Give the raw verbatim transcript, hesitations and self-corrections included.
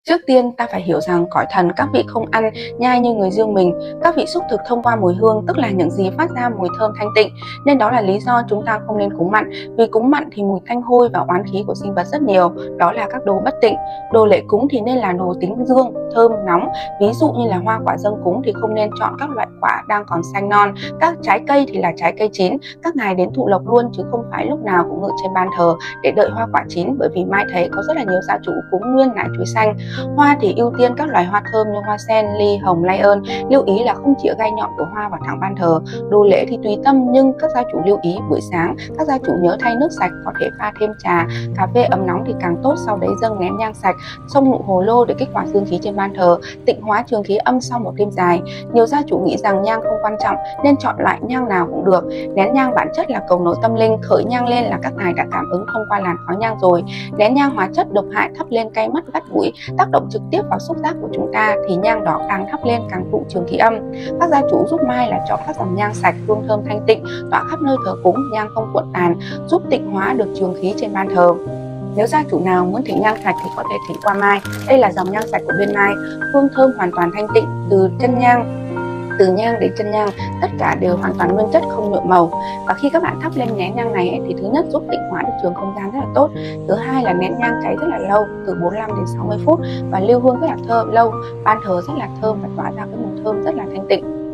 Trước tiên ta phải hiểu rằng cõi thần các vị không ăn nhai như người riêng mình, các vị xúc thực thông qua mùi hương, tức là những gì phát ra mùi thơm thanh tịnh, nên đó là lý do chúng ta không nên cúng mặn. Vì cúng mặn thì mùi tanh hôi và oán khí của sinh vật rất nhiều, đó là các đồ bất tịnh. Đồ lễ cúng thì nên là đồ tính dương, thơm, nóng, ví dụ như là hoa quả dâng cúng thì không nên chọn các loại quả đang còn xanh non, các trái cây thì là trái cây chín, các ngài đến thụ lộc luôn chứ không phải lúc nào cũng ngự trên ban thờ để đợi hoa quả chín, bởi vì mai thấy có rất là nhiều gia chủ cúng nguyên nải chuối xanh. Hoa thì ưu tiên các loài hoa thơm như hoa sen, ly, hồng, lay ơn. Lưu ý là không chĩa gai nhọn của hoa vào thẳng ban thờ. Đồ lễ thì tùy tâm, nhưng các gia chủ lưu ý buổi sáng các gia chủ nhớ thay nước sạch, có thể pha thêm trà, cà phê ấm nóng thì càng tốt. Sau đấy dâng nén nhang sạch, xông nụ hồ lô để kích hoạt dương khí trên ban thờ, tịnh hóa trường khí âm sau một đêm dài. Nhiều gia chủ nghĩ rằng nhang không quan trọng nên chọn loại nhang nào cũng được. Nén nhang bản chất là cầu nối tâm linh, khởi nhang lên là các ngài đã cảm ứng thông qua làn khói nhang rồi. Nén nhang hóa chất độc hại thắp lên cay mắt gắt mũi, tác động trực tiếp vào xúc giác của chúng ta, thì nhang đỏ càng thắp lên càng tụ trường khí âm. Các gia chủ giúp mai là chọn các dòng nhang sạch, hương thơm thanh tịnh, tỏa khắp nơi thờ cúng, nhang không cuộn tàn, giúp tịnh hóa được trường khí trên ban thờ. Nếu gia chủ nào muốn thỉnh nhang sạch thì có thể thỉnh qua mai. Đây là dòng nhang sạch của bên Mai, hương thơm hoàn toàn thanh tịnh, từ chân nhang từ nhang đến chân nhang tất cả đều hoàn toàn nguyên chất, không nhuộm màu. Và khi các bạn thắp lên nén nhang này ấy, thì thứ nhất giúp tịnh hóa được trường không gian rất là tốt, thứ hai là nén nhang cháy rất là lâu, từ bốn mươi lăm đến sáu mươi phút, và lưu hương rất là thơm lâu, ban thờ rất là thơm và tỏa ra cái mùi thơm rất là thanh tịnh.